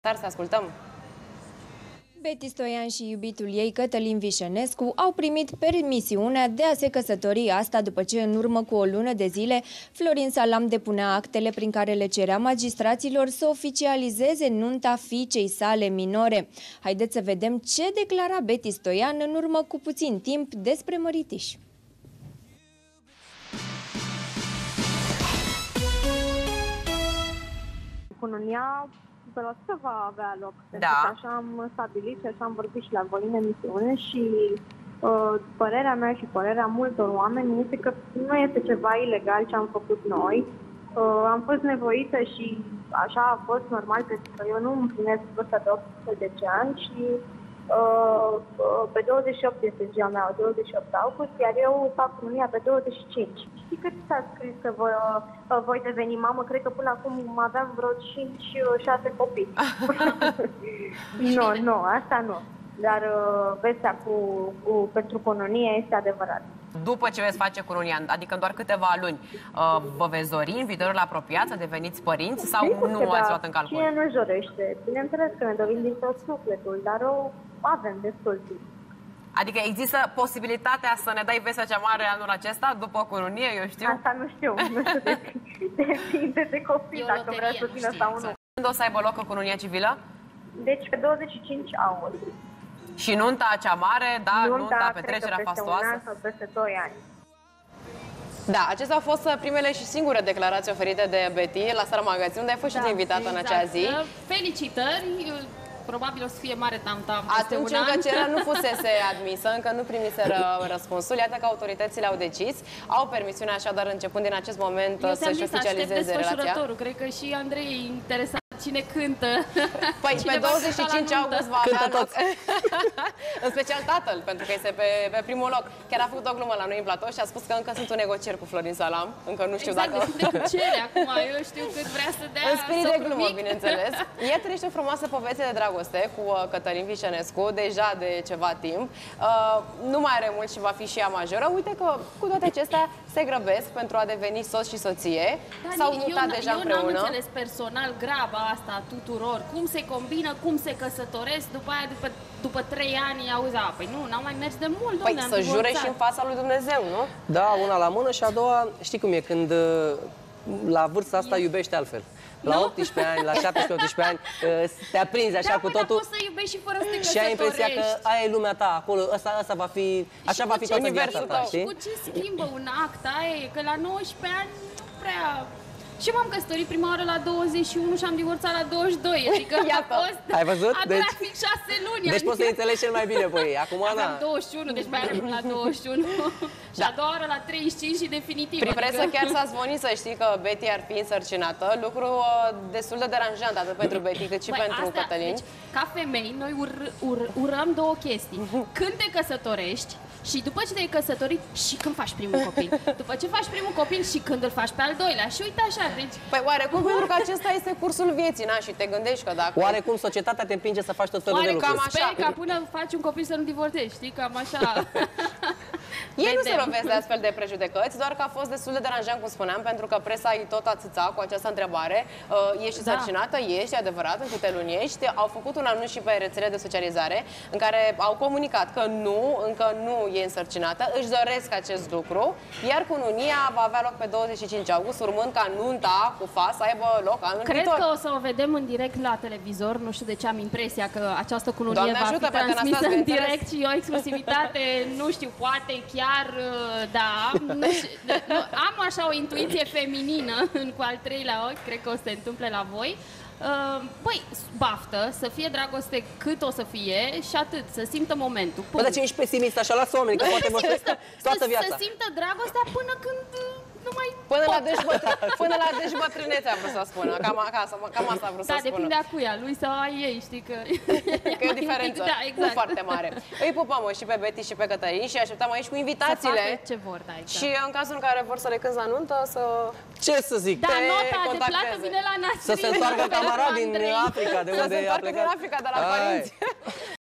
Să ascultăm. Betty Stoian și iubitul ei, Cătălin Vișenescu, au primit permisiunea de a se căsători, asta după ce în urmă cu o lună de zile Florin Salam depunea actele prin care le cerea magistraților să oficializeze nunta fiicei sale minore. Haideți să vedem ce declara Betty Stoian în urmă cu puțin timp despre măritiș. Cununia pe la ce va avea loc. Da. Așa am stabilit și așa am vorbit și la voi în emisiune și părerea mea și părerea multor oameni este că nu este ceva ilegal ce am făcut noi. Am fost nevoită și așa a fost normal pentru că eu nu împlinesc vârsta de 18 ani și pe 28 este ziua mea, 28 august, iar eu fac cununia pe 25. Știi cât s-a scris că voi deveni mamă? Cred că până acum aveam vreo 5-6 copii. Nu, asta nu. Dar vestea pentru cununie este adevărat. După ce veți face cununia, adică în doar câteva luni, vă veți dori în viitorul apropiat să deveniți părinți sau nu ați luat în calcul? Cine nu-și dorește? Bineînțeles că ne dorim din tot sufletul, dar o avem destul timp. Adică există posibilitatea să ne dai vestea cea mare anul acesta, după cununie, eu știu? Asta nu știu, depinde de copii, dacă vrea să vină sau nu. Când o să aibă loc cununia civilă? Deci pe 25 august. Și nunta cea mare, da, nunta petrecerea fastoasă? Peste un an sau peste 2 ani. Da, acestea au fost primele și singure declarații oferite de Betty la Star Magazine, unde ai fost și invitată în acea zi. Felicitări! Probabil o să fie mare tam-tam. Atunci încă cererea nu fusese admisă, încă nu primiseră răspunsul. Iată că autoritățile au decis, au permisiunea așadar începând din acest moment să-și oficializeze relația. Cred că și Andrei e interesat cine cântă. Păi pe 25 august va avea loc. În special tatăl, pentru că este pe primul loc. Chiar a făcut o glumă la noi în platou și a spus că încă sunt în negocieri cu Florin Salam. Încă nu știu dacă... de negocieri acum, eu știu cât vrea să dea. În spirit de glumă, bineînțeles. Iată niște frumoase poveste de dragoste cu Cătălin Vișenescu, deja de ceva timp. Nu mai are mult și va fi și ea majoră. Uite că cu toate acestea se grăbesc pentru a deveni soț și soție. S-au mutat deja împreună. Eu n-am înțeles personal graba asta a tuturor. Cum se combină, cum se căsătoresc, după aia, după 3 ani, auzi, păi nu, n-am mai mers de mult, Păi să jure și în fața lui Dumnezeu, nu? Da, una la mână și a doua, știi cum e, când la vârsta asta iubește altfel. La 18 ani, la 17-18 ani, te aprinzi așa cu totul. Poți să iubești și fără să te căsătorești. Și ai impresia că aia e lumea ta, acolo, asta va fi, așa va fi toată viața ta, știi? Și cu ce schimbă un act, aia e, că la 19 ani nu prea... Și m-am căsătorit prima oară la 21 și am divorțat la 22, adică a fost... Ai văzut? A durat fix 6 luni. Deci poți să înțelegi cel mai bine pe ei. Acum, Ana... Am 21, deci mai am la 21. Și a doua oară la 35 și definitiv. Prin presă chiar s-a zvonit să știi că Betty ar fi însărcinată, lucru destul de deranjant atât pentru Betty cât și pentru Cătălin. Deci, ca femei, noi urăm două chestii. Când te căsătorești și după ce te-ai căsătorit și când faci primul copil. După ce faci primul copil și când îl faci pe al doilea. Și uite așa, deci... Păi oarecum, pentru că acesta este cursul vieții, na? Și te gândești că dacă... Oarecum societatea te împinge să faci tot felul de lucruri. Sper ca până faci un copil să nu divorțezi, știi? Cam așa... Ei nu se lovesc de astfel de prejudecăți, doar că a fost destul de deranjant, cum spuneam, pentru că presa îi tot atâța cu această întrebare. Ești însărcinată? Ești, adevărat, în câte luni ești? Au făcut un anunț și pe rețele de socializare în care au comunicat că încă nu e însărcinată, își doresc acest lucru, iar cununia va avea loc pe 25 august, urmând ca nunta cu FAS să aibă loc anul viitor. Cred că o să o vedem în direct la televizor, nu știu de ce am impresia că această cununie va fi transmisă în direct și o exclusivitate, nu știu, poate chiar, da, am așa o intuiție feminină cu al treilea ochi, cred că o să se întâmple la voi. Păi, baftă, să fie dragoste cât o să fie și atât, să simtă momentul. Bă, dar ce ești pesimist așa, lasă oamenii, că poate vor toată viața. Să simtă dragostea până când nu mai Până la deșbătrânețe a vrut să spună, cam asta a vrut să spună. Da, depinde a cui, a lui sau a ei, știi că... Că e o diferență nu foarte mare. Îi pupăm și pe Betty și pe Cătălin și așteptăm aici cu invitațiile. Să facă ce vor, da, exact. Și în cazul în care vor să le cânți la nuntă, să... Ce să zic? Da, nota de plată vine la Nasrin. Să se întoarcă camaraden din Africa, de unde a plecat. Să se întoarcă din Africa, de la părinți.